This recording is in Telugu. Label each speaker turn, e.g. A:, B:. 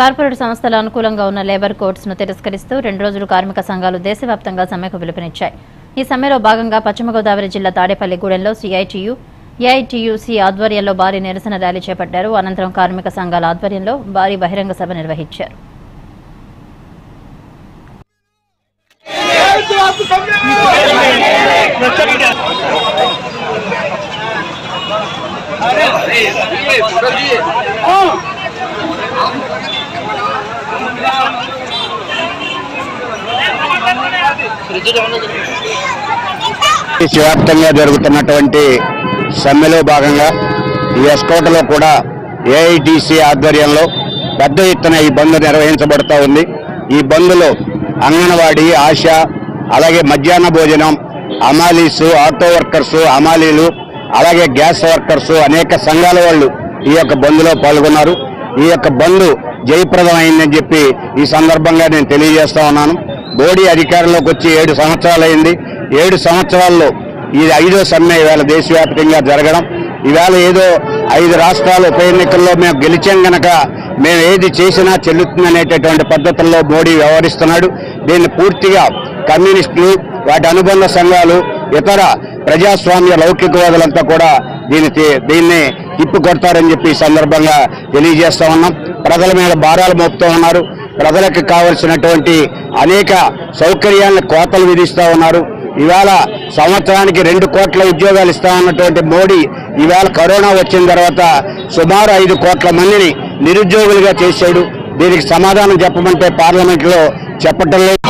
A: కార్పొరేట్ సంస్థల అనుకూలంగా ఉన్న లేబర్ కోడ్స్ను తిరస్కరిస్తూ 2 రోజులు కార్మిక సంఘాలు దేశవ్యాప్తంగా సమ్మెకు పిలుపునిచ్చాయి. ఈ సమ్మెలో భాగంగా పశ్చిమ గోదావరి జిల్లా తాడేపల్లిగూడెంలో సిఐటియు, ఏఐటియుసి ఆధ్వర్యంలో భారీ నిరసన ర్యాలీ చేపట్టారు. అనంతరం కార్మిక సంఘాల ఆధ్వర్యంలో భారీ బహిరంగ సభ నిర్వహించారు.
B: దేశవ్యాప్తంగా జరుగుతున్నటువంటి సమ్మెలో భాగంగా ఈ ఎస్కోటలో కూడా ఏఐటీసీ ఆధ్వర్యంలో పెద్ద ఎత్తున ఈ బంద్ నిర్వహించబడుతూ ఉంది. ఈ బంద్లో అంగన్వాడీ, ఆశా, అలాగే మధ్యాహ్న భోజనం, అమాలీసు, ఆటో వర్కర్సు, అమాలీలు, అలాగే గ్యాస్ వర్కర్సు అనేక సంఘాల వాళ్ళు ఈ యొక్క బంద్లో పాల్గొన్నారు. ఈ యొక్క బంద్ జయప్రదమైందని చెప్పి ఈ సందర్భంగా నేను తెలియజేస్తా ఉన్నాను. మోడీ అధికారంలోకి వచ్చి 7 సంవత్సరాలైంది. 7 సంవత్సరాల్లో ఇది 5వ సమ్మె ఈవేళ దేశవ్యాప్తంగా జరగడం. ఈవేళ ఏదో 5 రాష్ట్రాల ఉప ఎన్నికల్లో మేము గెలిచాం గనక మేము ఏది చేసినా చెల్లుతుందనేటటువంటి పద్ధతుల్లో మోడీ వ్యవహరిస్తున్నాడు. దీన్ని పూర్తిగా కమ్యూనిస్టులు, వాటి అనుబంధ సంఘాలు, ఇతర ప్రజాస్వామ్య లౌకికవాదులంతా కూడా దీన్ని తిప్పికొడతారని చెప్పి ఈ సందర్భంగా తెలియజేస్తా ఉన్నాం. ప్రజల మీద భారాలు మోపుతూ ఉన్నారు. ప్రజలకు కావలసినటువంటి అనేక సౌకర్యాలను కోతలు విధిస్తూ ఉన్నారు. ఇవాళ సంవత్సరానికి 2 కోట్ల ఉద్యోగాలు ఇస్తా ఉన్నటువంటి మోడీ ఇవాళ కరోనా వచ్చిన తర్వాత సుమారు 5 కోట్ల మందిని నిరుద్యోగులుగా చేశాడు. దీనికి సమాధానం చెప్పమంటే పార్లమెంట్లో చెప్పటం లేదు.